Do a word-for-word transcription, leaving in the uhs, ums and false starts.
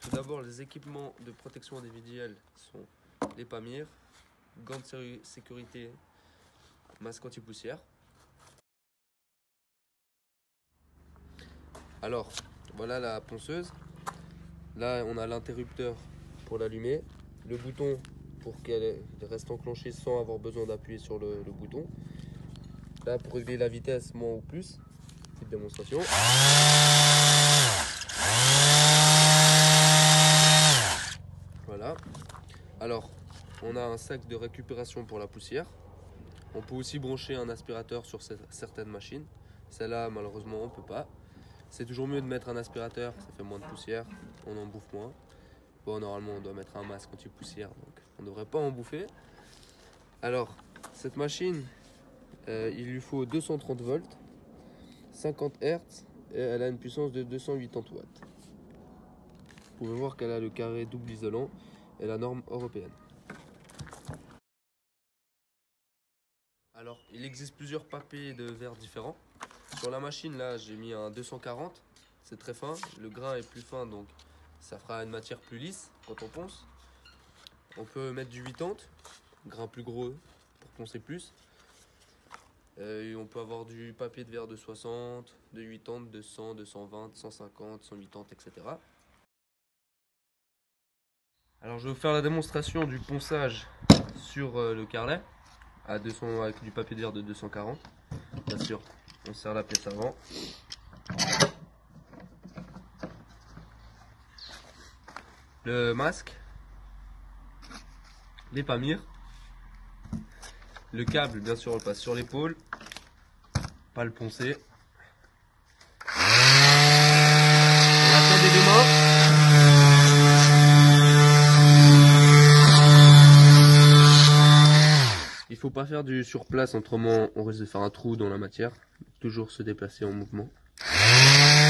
Tout d'abord, les équipements de protection individuelle sont les pamires, gants de sécurité, masque anti-poussière. Alors, voilà la ponceuse. Là, on a l'interrupteur pour l'allumer, le bouton pour qu'elle reste enclenchée sans avoir besoin d'appuyer sur le, le bouton. Là, pour régler la vitesse, moins ou plus. Petite démonstration. Voilà. Alors, on a un sac de récupération pour la poussière. On peut aussi brancher un aspirateur sur certaines machines. Celle-là, malheureusement, on ne peut pas. C'est toujours mieux de mettre un aspirateur, ça fait moins de poussière, on en bouffe moins. Bon, normalement, on doit mettre un masque anti-poussière, donc on ne devrait pas en bouffer. Alors, cette machine, euh, il lui faut deux cent trente volts, cinquante hertz, et elle a une puissance de deux cent quatre-vingts watts. Vous pouvez voir qu'elle a le carré double isolant et la norme européenne. Alors, il existe plusieurs papiers de verre différents. Sur la machine, là, j'ai mis un deux cent quarante. C'est très fin. Le grain est plus fin, donc ça fera une matière plus lisse quand on ponce. On peut mettre du quatre-vingts, grain plus gros pour poncer plus. Euh, et on peut avoir du papier de verre de soixante, de quatre-vingts, de cent, de cent vingt, cent cinquante, cent quatre-vingts, et cetera. Alors, je vais vous faire la démonstration du ponçage sur euh, le carrelet à deux cents, avec du papier de verre de deux cent quarante. Bien sûr, on serre la pièce avant. Le masque, les pamires, le câble, bien sûr, on le passe sur l'épaule, pas le poncer. On attend des deux mains. Il faut pas faire du sur place, autrement on risque de faire un trou dans la matière. Toujours se déplacer en mouvement.